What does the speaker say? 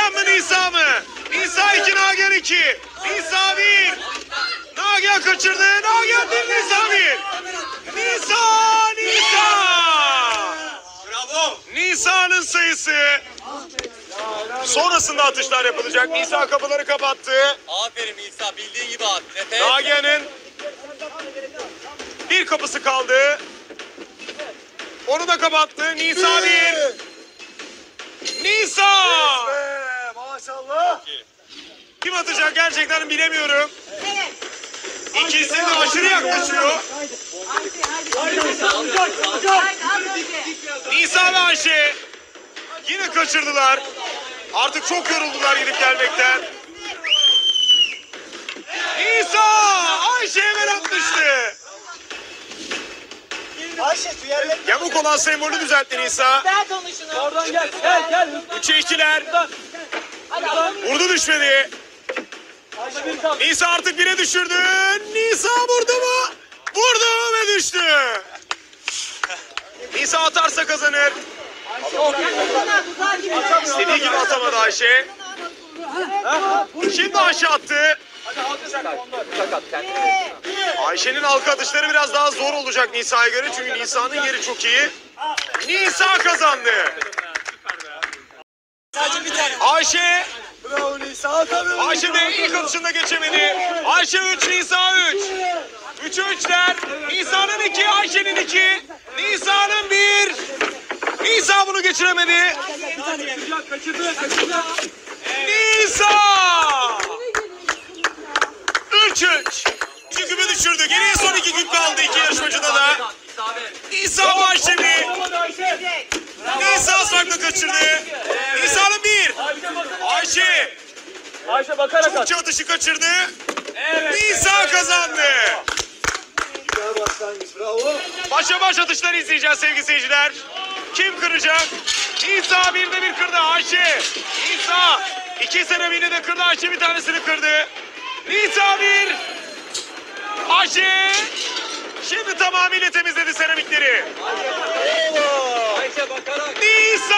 Nagihan mı Nisa mı? Nisa 2, Nagihan 2. Nisa 1. Nagihan kaçırdı. Nagihan 1, Nisa 1. Nisa. Bravo. Nisa'nın sayısı. Sonrasında atışlar yapılacak. Nisa kapıları kapattı. Aferin Nisa, bildiğin gibi at. Nefes. Nagihan'ın bir kapısı kaldı. Onu da kapattı. Nisa 1. Nisa. Maşallah. Kim atacak gerçekten bilemiyorum. İkisi de aşırı yaklaşıyor. Nisa ve Ayşe yine kaçırdılar. Artık çok yoruldular gidip gelmekten. Nisa! Ayşe hemen atmıştı. Ayşe tüyerle. Yamuk olan sembolü düzeltti Nisa. Oradan gel. Gel. 3'e 2'ler. Vurdu düşmedi. Ayşe bir kal. Nisa artık 1'e düşürdü. Nisa vurdu mu? Vurdu ve düştü. Nisa atarsa kazanır. İstediği gibi atamadı Ayşe. Şimdi Ayşe attı. Ayşe'nin halka atışları biraz daha zor olacak Nisa'ya göre. Çünkü Nisa'nın yeri çok iyi. Nisa kazandı. Sadece bir tane. Ayşe. Bravo Nisa. Atamıyorum. Ayşe de ilk atışında geçemedi. Ayşe 3, Nisa 3. 3'e 3'ler. Nisa'nın 2, Ayşe'nin 2. Nisa'nın 1. Nisa bunu geçiremedi. Kaçırdı. Nisa! 3-3. Küpü düşürdü. Geriye son 2 küp kaldı iki yarışmacıda da. Nisa ve Ayşe mi? Nisa farklı kaçırdı. Nisa'nın 1. Ayşe. Ayşe bakarak at. Çokça atışı kaçırdı. Nisa kazandı. Güzel başlangıç. Bravo. Başa baş atışları izleyeceğiz sevgili seyirciler. Kim kıracak? Nisa 1'de 1 kırdı. Ayşe. Nisa 2 seramini de kırdı. Ayşe bir tanesini kırdı. Nisa 1. Ayşe. Şimdi tamamıyla temizledi seramikleri. Ayşe bakarak. Nisa.